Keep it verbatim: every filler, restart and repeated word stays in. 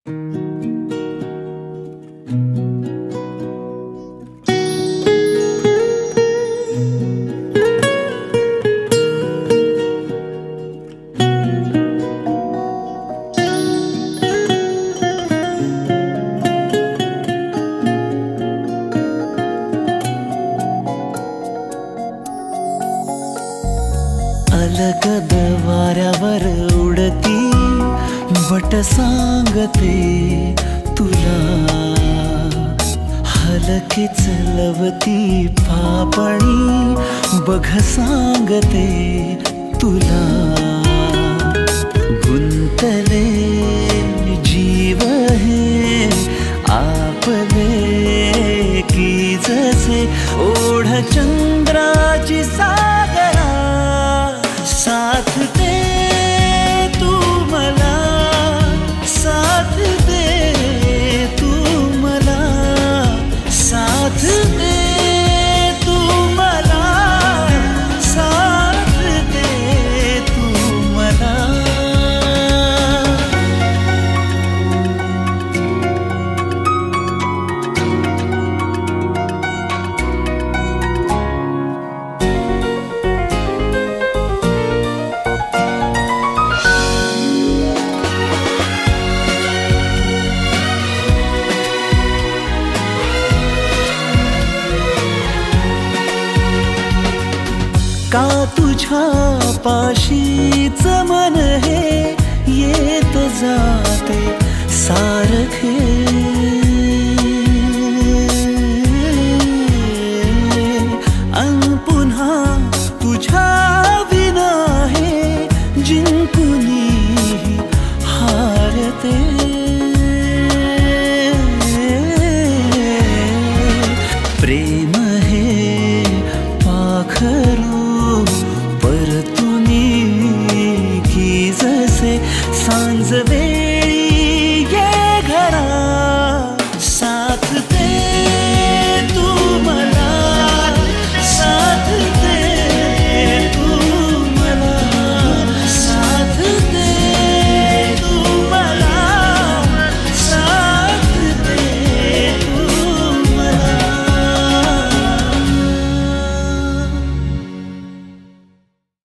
अलगद वाऱ्यावर उडती बट सांगते तुला, हलकेच लवती पापणी बघ सांगते तुला। गुंतले जीव हे आपले की जसे ओढ चंद्राची सागरा, साथ दे तू मला, साथ दे तू मला, साथ दे तू मला, साथ दे तू मला। का तुझ्या पाशीच मन हे येत जाते सारखे, अन पुन्हा तुझ्या विना हे जिंकुनी हारते। प्रेम हे पाखरू परतुनी की जसे सांजवे